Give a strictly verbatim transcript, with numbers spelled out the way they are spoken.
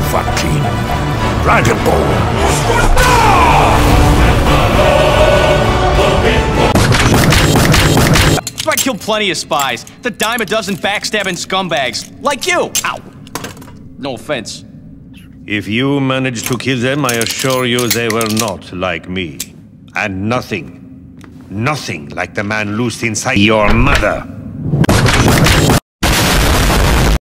fucking Dragon Ball. I killed plenty of spies. The dime a dozen backstabbing scumbags. Like you! Ow! No offense. If you managed to kill them, I assure you they were not like me. And nothing, nothing like the man loosed inside your mother.